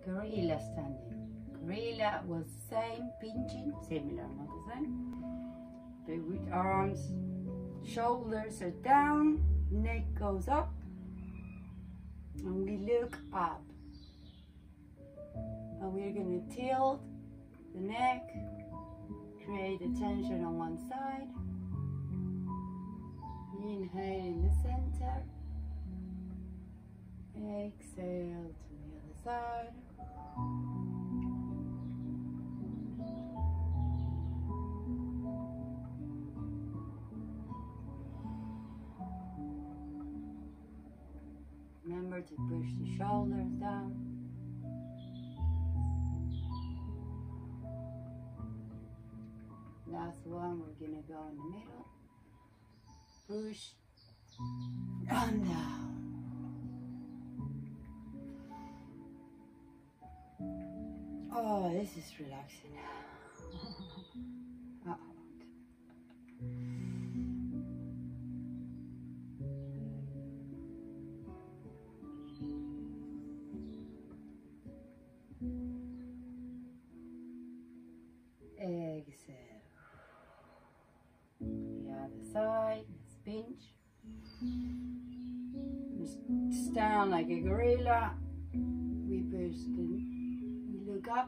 gorilla standing. Gorilla was same, pinching, similar, not the same. But with arms, shoulders are down, neck goes up, and we look up. And we're going to tilt the neck, create a tension on one side. Inhale in the center. Exhale to the other side. Remember to push the shoulders down. Last one, we're gonna go in the middle. Push and down. Oh, this is relaxing. Exhale. The other side, let's pinch. Stand like a gorilla. We look up.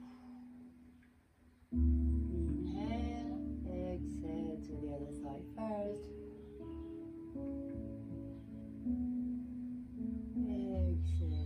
Inhale, exhale to the other side first. Exhale.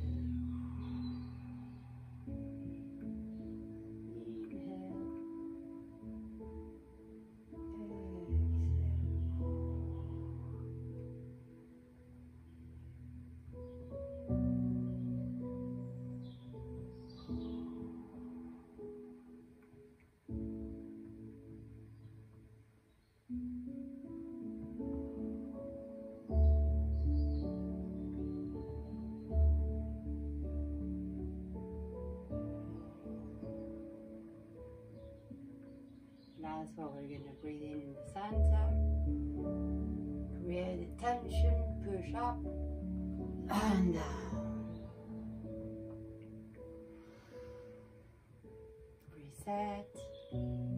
That's what we're going to breathe in the center. Create a tension, push up and down. Reset.